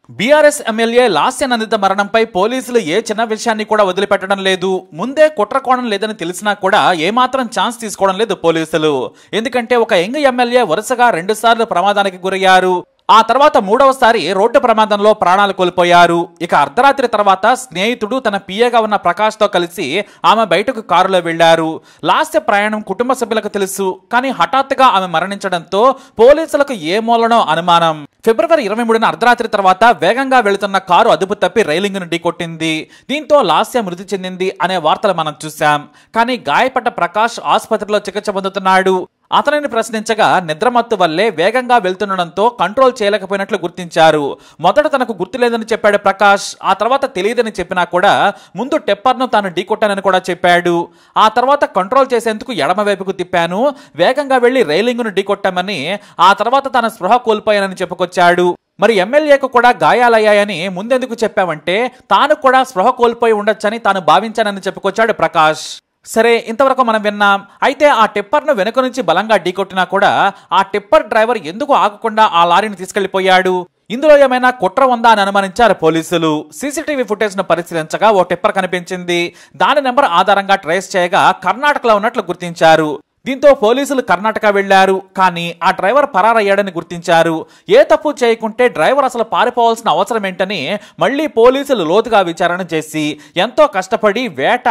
BRS MLA Lasya Nanditha మరణంపై పోలీసులు ఏ చిన్న విషయాన్ని కూడా వదిలిపెట్టడం లేదు. ముందే కుట్ర కోణం లేదని తెలిసినా కూడా ఏమాత్రం ఛాన్స్ తీసుకోవడం లేదు పోలీసులు. ఎందుకంటే ఒక యంగ్ ఎమ్మెల్యే వరుసగా 2 సార్లు ప్రమాదానికి గురయ్యారు. ఆ తర్వాత 3వసారి రోడ్డు ప్రమాదంలో ప్రాణాలు కోల్పోయారు. ఇక అర్ధరాత్రి తర్వాత స్నేహితుడు తన పిఏగా ఉన్న ప్రకాష్ తో కలిసి ఆమె బయటకు కారులో వెళ్లారు. లాస్య ప్రయాణం కుటుంబ సభ్యులకు తెలుసు. కానీ హఠాత్తుగా ఆమె మరణించడంతో పోలీసులకు ఏ మూలనో అనుమానం. ఫిబ్రవరి 23న అర్ధరాత్రి తర్వాత వేగంగా వెళుతున్న కారు అదుపు తప్పి రైలింగ్ ను ఢీకొట్టింది. దీంతో లాస్య మృతి చెందింది అనే వార్తలు మనం చూసాం. కానీ గాయపడ్డ ప్రకాష్ ఆసుపత్రిలో చికిత్స పొందుతున్నాడు. అతనిని ప్రశ్నించగా నిద్రమత్తు వల్లే వేగంగా వెళ్తుండడంతో కంట్రోల్ చేయలేకపోయినట్లు గుర్తించారు. మొదట తనకు గుర్తులేదని చెప్పాడు ప్రకాష్. ఆ తర్వాత తెలియదని చెప్పినా కూడా ముందు టెప్పర్ను తాను ఢీకొట్టానని కూడా చెప్పాడు. ఆ తర్వాత కంట్రోల్ చేసేందుకు ఎడమ వైపుకు తిప్పాను, వేగంగా వెళ్లి రైలింగ్ను ఢీకొట్టామని, ఆ తర్వాత తన స్పృహ కోల్పోయానని చెప్పుకొచ్చాడు. మరి ఎమ్మెల్యేకు కూడా గాయాలయ్యాయని ముందెందుకు చెప్పావంటే తాను కూడా స్పృహ కోల్పోయి ఉండొచ్చని తాను భావించానని చెప్పుకొచ్చాడు ప్రకాష్. సరే, ఇంతవరకు మనం విన్నాం. అయితే ఆ టిప్పర్ను వెనుక నుంచి బలంగా ఢీకొట్టినా కూడా ఆ టిప్పర్ డ్రైవర్ ఎందుకు ఆగకుండా ఆ లారీని తీసుకెళ్లిపోయాడు? ఇందులో ఏమైనా కుట్ర ఉందా అని అనుమానించారు పోలీసులు. సీసీటీవీ ఫుటేజ్ ను పరిశీలించగా ఓ టిప్పర్ కనిపించింది. దాని నెంబర్ ఆధారంగా ట్రేస్ చేయగా కర్ణాటకలో ఉన్నట్లు గుర్తించారు. దీంతో పోలీసులు కర్ణాటక వెళ్లారు. కానీ ఆ డ్రైవర్ పరారయ్యాడని గుర్తించారు. ఏ తప్పు చేయకుంటే డ్రైవర్ అసలు పారిపోవాల్సిన అవసరం ఏంటని మళ్లీ పోలీసులు లోతుగా విచారణ చేసి ఎంతో కష్టపడి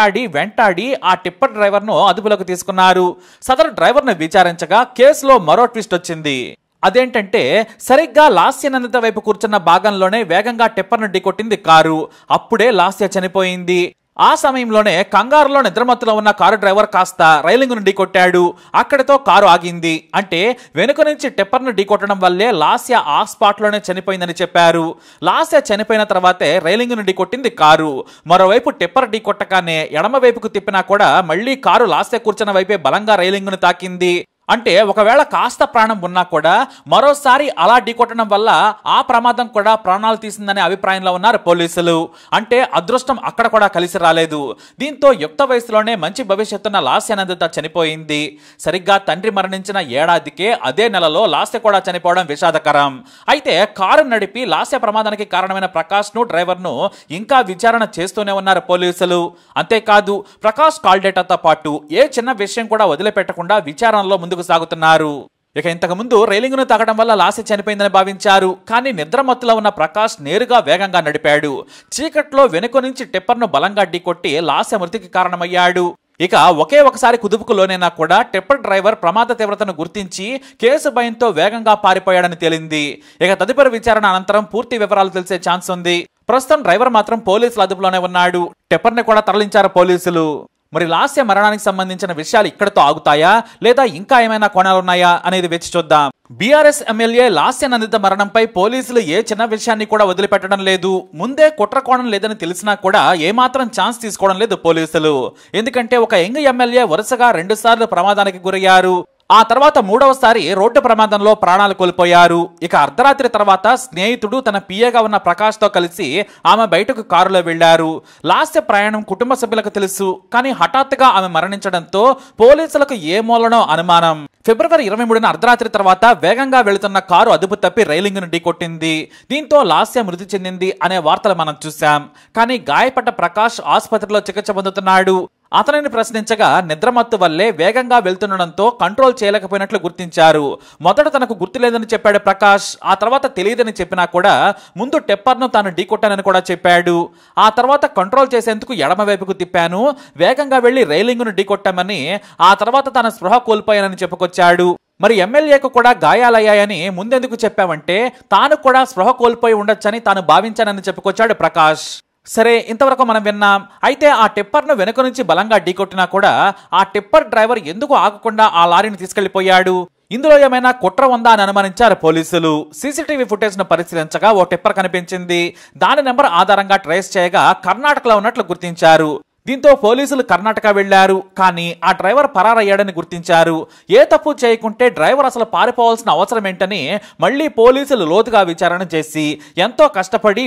వెంటాడి ఆ టిప్పర్ డ్రైవర్ ను అదుపులోకి తీసుకున్నారు. సదరు డ్రైవర్ ను విచారించగా కేసులో మరో ట్విస్ట్ వచ్చింది. అదేంటంటే సరిగ్గా లాస్య నందిత వైపు కూర్చున్న భాగంలోనే వేగంగా టిప్పర్ను ఢీకొట్టింది కారు. అప్పుడే లాస్య చనిపోయింది. ఆ సమయంలోనే కంగారులో నిద్రమత్తులో ఉన్న కారు డ్రైవర్ కాస్త రైలింగ్ను ఢీకొట్టాడు. అక్కడితో కారు ఆగింది. అంటే వెనుక నుంచి టిప్పర్ను ఢీకొట్టడం వల్లే లాస్య ఆ స్పాట్లోనే చనిపోయిందని చెప్పారు. లాస్య చనిపోయిన తర్వాతే రైలింగ్ను ఢీకొట్టింది కారు. మరోవైపు టిప్పర్ ఢీకొట్టగానే ఎడమ వైపుకు తిప్పినా కూడా మళ్లీ కారు లాస్య కూర్చున్న వైపే బలంగా రైలింగ్ను తాకింది. అంటే ఒకవేళ కాస్త ప్రాణం ఉన్నా కూడా మరోసారి అలా ఢీకొట్టడం వల్ల ఆ ప్రమాదం కూడా ప్రాణాలు తీసిందనే అభిప్రాయంలో ఉన్నారు పోలీసులు. అంటే అదృష్టం అక్కడ కూడా కలిసి రాలేదు. దీంతో యుక్త వయసులోనే మంచి భవిష్యత్తున్న లాస్య నందిత చనిపోయింది. సరిగ్గా తండ్రి మరణించిన ఏడాదికే అదే నెలలో లాస్య కూడా చనిపోవడం విషాదకరం. అయితే కారు నడిపి లాస్య ప్రమాదానికి కారణమైన ప్రకాష్ ను డ్రైవర్ ను ఇంకా విచారణ చేస్తూనే ఉన్నారు పోలీసులు. అంతేకాదు ప్రకాష్ కాల్ డేటాతో పాటు ఏ చిన్న విషయం కూడా వదిలిపెట్టకుండా విచారణలో ముందుకు సాగుతున్నారు. ఇక ఇంతకు ముందు రైలింగ్ ను తాగడం వల్ల లాస్య చనిపోయిందని భావించారు. కానీ నిద్రమత్తులో ఉన్న ప్రకాష్ నేరుగా వేగంగా నడిపాడు. చీకట్లో వెనుక నుంచి టిప్పర్ను బలంగా ఢీకొట్టి లాస్య మృతికి కారణమయ్యాడు. ఇక ఒకసారి కుదుపుకు లోనైనా కూడా టిప్పర్ డ్రైవర్ ప్రమాద తీవ్రతను గుర్తించి కేసు భయంతో వేగంగా పారిపోయాడని తేలింది. ఇక తదుపరి విచారణ అనంతరం పూర్తి వివరాలు తెలిసే ఛాన్స్ ఉంది. ప్రస్తుతం డ్రైవర్ మాత్రం పోలీసుల అదుపులోనే ఉన్నాడు. టిప్పర్ని కూడా తరలించారు పోలీసులు. మరి లాస్య మరణానికి సంబంధించిన విషయాలు ఇక్కడతో ఆగుతాయా లేదా ఇంకా ఏమైనా కోణాలున్నాయా అనేది వేచి చూద్దాం. బీఆర్ఎస్ ఎమ్మెల్యే లాస్య నందిత మరణంపై పోలీసులు ఏ చిన్న విషయాన్ని కూడా వదిలిపెట్టడం లేదు. ముందే కుట్ర కోణం లేదని తెలిసినా కూడా ఏమాత్రం ఛాన్స్ తీసుకోవడం లేదు పోలీసులు. ఎందుకంటే ఒక యంగ్ ఎమ్మెల్యే వరుసగా 2 సార్లు ప్రమాదానికి గురయ్యారు. ఆ తర్వాత 3వసారి రోడ్డు ప్రమాదంలో ప్రాణాలు కోల్పోయారు. ఇక అర్ధరాత్రి తర్వాత స్నేహితుడు తన పిఏగా ఉన్న ప్రకాష్ తో కలిసి ఆమె బయటకు కారులో వెళ్లారు. లాస్య ప్రయాణం కుటుంబ సభ్యులకు తెలుసు. కానీ హఠాత్తుగా ఆమె మరణించడంతో పోలీసులకు ఏ మూలనో అనుమానం. ఫిబ్రవరి 23న అర్ధరాత్రి తర్వాత వేగంగా వెళుతున్న కారు అదుపు తప్పి రైలింగ్ ను ఢీకొట్టింది. దీంతో లాస్య మృతి చెందింది అనే వార్తలు మనం చూసాం. కానీ గాయపడ్డ ప్రకాష్ ఆసుపత్రిలో చికిత్స పొందుతున్నాడు. అతనిని ప్రశ్నించగా నిద్రమత్తు వల్లే వేగంగా వెళ్తుండడంతో కంట్రోల్ చేయలేకపోయినట్లు గుర్తించారు. మొదట తనకు గుర్తులేదని చెప్పాడు ప్రకాష్. ఆ తర్వాత తెలియదని చెప్పినా కూడా ముందు టెప్పర్ను తాను ఢీకొట్టానని కూడా చెప్పాడు. ఆ తర్వాత కంట్రోల్ చేసేందుకు ఎడమ వైపుకు తిప్పాను, వేగంగా వెళ్లి రైలింగ్ను ఢీకొట్టామని, ఆ తర్వాత తన స్పృహ కోల్పోయానని చెప్పుకొచ్చాడు. మరి ఎమ్మెల్యేకు కూడా గాయాలయ్యాయని ముందెందుకు చెప్పావంటే తాను కూడా స్పృహ కోల్పోయి ఉండొచ్చని తాను భావించానని చెప్పుకొచ్చాడు ప్రకాష్. సరే, ఇంతవరకు మనం విన్నాం. అయితే ఆ టిప్పర్ను వెనుక నుంచి బలంగా ఢీకొట్టినా కూడా ఆ టిప్పర్ డ్రైవర్ ఎందుకు ఆగకుండా ఆ లారీని తీసుకెళ్లిపోయాడు? ఇందులో ఏమైనా కుట్ర ఉందా అని అనుమానించారు పోలీసులు. సీసీటీవీ ఫుటేజ్ ను పరిశీలించగా ఓ టిప్పర్ కనిపించింది. దాని నెంబర్ ఆధారంగా ట్రేస్ చేయగా కర్ణాటకలో ఉన్నట్లు గుర్తించారు. దీంతో పోలీసులు కర్ణాటక వెళ్లారు. కానీ ఆ డ్రైవర్ పరారయ్యాడని గుర్తించారు. ఏ తప్పు చేయకుంటే డ్రైవర్ అసలు పారిపోవాల్సిన అవసరం ఏంటని మళ్లీ పోలీసులు లోతుగా విచారణ చేసి ఎంతో కష్టపడి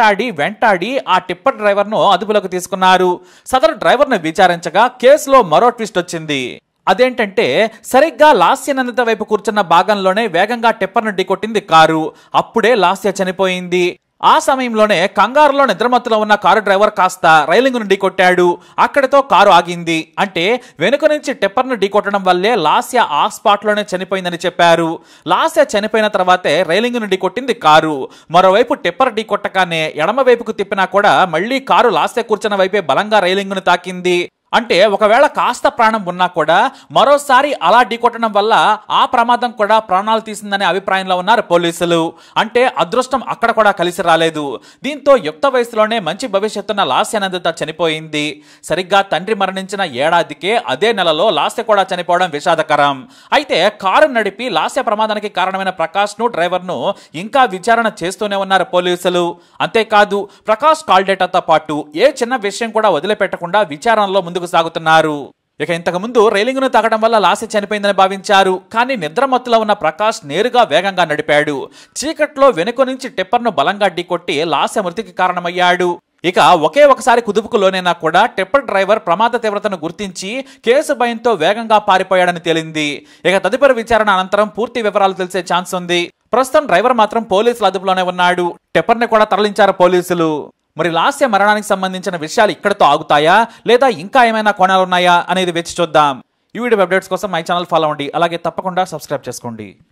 వెంటాడి ఆ టిప్పర్ డ్రైవర్ ను అదుపులోకి తీసుకున్నారు. సదరు డ్రైవర్ ను విచారించగా కేసులో మరో ట్విస్ట్ వచ్చింది. అదేంటంటే సరిగ్గా లాస్య నందిత వైపు కూర్చున్న భాగంలోనే వేగంగా టిప్పర్ను ఢీకొట్టింది కారు. అప్పుడే లాస్య చనిపోయింది. ఆ సమయంలోనే కంగారులో నిద్రమత్తులో ఉన్న కారు డ్రైవర్ కాస్త రైలింగ్ను ఢీకొట్టాడు. అక్కడితో కారు ఆగింది. అంటే వెనుక నుంచి టిప్పర్ను ఢీకొట్టడం వల్లే లాస్య ఆ స్పాట్లోనే చనిపోయిందని చెప్పారు. లాస్య చనిపోయిన తర్వాతే రైలింగ్ను ఢీకొట్టింది కారు. మరోవైపు టిప్పర్ ఢీకొట్టగానే ఎడమ వైపుకు తిప్పినా కూడా మళ్లీ కారు లాస్య కూర్చున్న వైపే బలంగా రైలింగ్ను తాకింది. అంటే ఒకవేళ కాస్త ప్రాణం ఉన్నా కూడా మరోసారి అలా ఢీకొట్టడం వల్ల ఆ ప్రమాదం కూడా ప్రాణాలు తీసిందనే అభిప్రాయంలో ఉన్నారు పోలీసులు. అంటే అదృష్టం అక్కడ కూడా కలిసి రాలేదు. దీంతో యుక్త వయసులోనే మంచి భవిష్యత్తున్న లాస్య నందిత చనిపోయింది. సరిగ్గా తండ్రి మరణించిన ఏడాదికే అదే నెలలో లాస్య కూడా చనిపోవడం విషాదకరం. అయితే కారు నడిపి లాస్య ప్రమాదానికి కారణమైన ప్రకాష్ ను డ్రైవర్ ను ఇంకా విచారణ చేస్తూనే ఉన్నారు పోలీసులు. అంతేకాదు ప్రకాష్ కాల్ డేటాతో పాటు ఏ చిన్న విషయం కూడా వదిలిపెట్టకుండా విచారణలో ముందుకు సాగుతున్నారు. ఇక ఇంతకుముందు రైలింగ్ ను తాగడం వల్ల లాస్య చనిపోయిందని భావించారు. కానీ నిద్రమత్తులో ఉన్న ప్రకాష్ నేరుగా వేగంగా నడిపాడు. చీకట్లో వెనుక నుంచి టిప్పర్ను బలంగా ఢీకొట్టి లాస్య మృతికి కారణమయ్యాడు. ఇక ఒకసారి కుదుపుకు లోనైనా కూడా టిప్పర్ డ్రైవర్ ప్రమాద తీవ్రతను గుర్తించి కేసు భయంతో వేగంగా పారిపోయాడని తేలింది. ఇక తదుపరి విచారణ అనంతరం పూర్తి వివరాలు తెలిసే ఛాన్స్ ఉంది. ప్రస్తుతం డ్రైవర్ మాత్రం పోలీసుల అదుపులోనే ఉన్నాడు. టిప్పర్ని కూడా తరలించారు పోలీసులు. మరి లాస్య మరణానికి సంబంధించిన విషయాలు ఇక్కడతో ఆగుతాయా లేదా ఇంకా ఏమైనా కోణాలు ఉన్నాయా అనేది వేచి చూద్దాం. ఈ వీడియో అప్డేట్స్ కోసం మై ఛానల్ ఫాలో అవ్వండి. అలాగే తప్పకుండా సబ్స్క్రైబ్ చేసుకోండి.